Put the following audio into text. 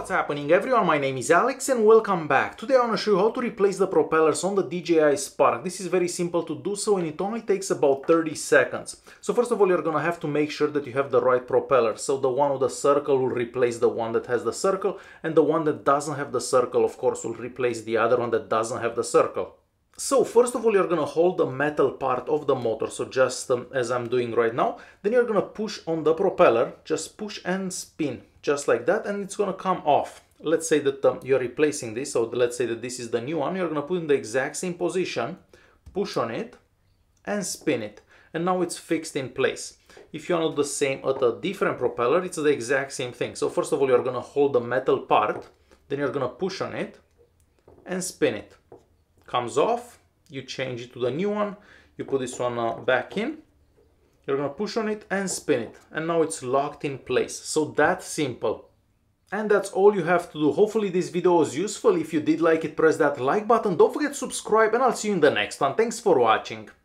What's happening everyone, my name is Alex and welcome back. Today I want to show you how to replace the propellers on the DJI Spark. This is very simple to do so and it only takes about 30 seconds. So first of all, you're going to have to make sure that you have the right propeller. So the one with the circle will replace the one that has the circle, and the one that doesn't have the circle, of course, will replace the other one that doesn't have the circle. So first of all, you're going to hold the metal part of the motor, so just as I'm doing right now. Then you're going to push on the propeller, just push and spin, just like that, and it's going to come off. Let's say that you're replacing this, so let's say that this is the new one. You're going to put in the exact same position, push on it, and spin it. And now it's fixed in place. If you want to do the same at a different propeller, it's the exact same thing. So first of all, you're going to hold the metal part, then you're going to push on it, and spin it. Comes off, you change it to the new one, you put this one back in, you're gonna push on it and spin it, and now it's locked in place. So that's simple. And that's all you have to do. Hopefully this video was useful. If you did like it, press that like button, don't forget to subscribe, and I'll see you in the next one. Thanks for watching.